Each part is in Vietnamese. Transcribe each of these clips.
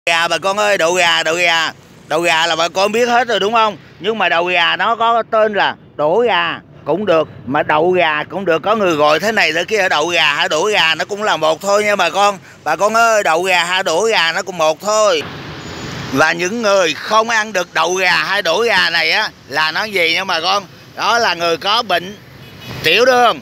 Gà bà con ơi, đậu gà là bà con biết hết rồi đúng không? Nhưng mà đậu gà nó có tên là đổ gà cũng được, mà đậu gà cũng được. Có người gọi thế này thế kia, đậu gà hay đổ gà nó cũng là một thôi nha bà con. Bà con ơi, đậu gà hay đổ gà nó cũng một thôi. Và những người không ăn được đậu gà hay đổ gà này á là nó gì nha bà con? Đó là người có bệnh tiểu đường,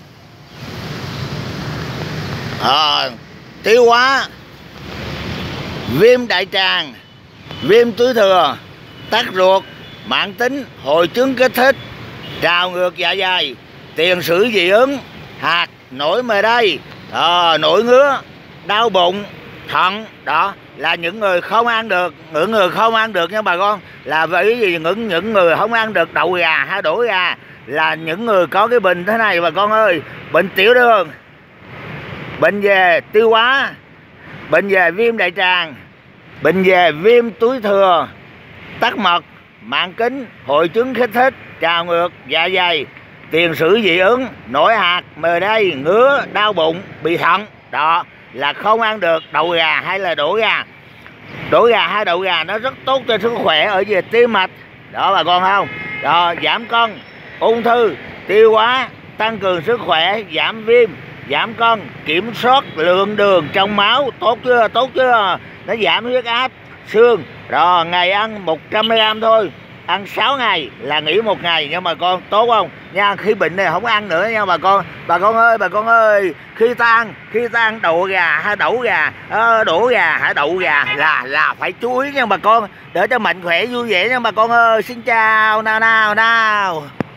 tiêu hóa, viêm đại tràng, viêm túi thừa, tắc ruột, mãn tính, hội chứng kích thích, trào ngược dạ dày, tiền sử dị ứng, hạt, nổi mề đay, nổi ngứa, đau bụng, thận. Đó là những người không ăn được, những người không ăn được nha bà con. Là bởi vì những người không ăn được đậu gà hay đổ gà là những người có cái bệnh thế này bà con ơi: bệnh tiểu đường, bệnh về tiêu hóa, bệnh về viêm đại tràng, bệnh về viêm túi thừa, tắc mật, mãn kính, hội chứng kích thích, trào ngược dạ dày, tiền sử dị ứng, nổi hạt, mề đay, ngứa, đau bụng, bị thận. Đó là không ăn được đậu gà hay là đổ gà. Đổ gà hay đậu gà nó rất tốt cho sức khỏe ở về tim mạch đó bà con không? Đó, giảm cân, ung thư, tiêu hóa, tăng cường sức khỏe, giảm viêm, giảm cân, kiểm soát lượng đường trong máu. Tốt chưa? Tốt chưa? Nó giảm huyết áp, xương. Rồi ngày ăn 100g thôi, ăn 6 ngày là nghỉ 1 ngày nha bà con. Tốt không nha? Khi bệnh này không ăn nữa nha bà con. Bà con ơi, khi ta ăn đậu gà hay đổ gà, đổ gà hay đậu gà là phải chú ý nha bà con, để cho mạnh khỏe vui vẻ nha bà con ơi. Xin chào nào.